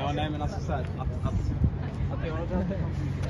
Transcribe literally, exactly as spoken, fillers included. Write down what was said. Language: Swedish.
Ja, nej men alltså så här, att, att, att göra det här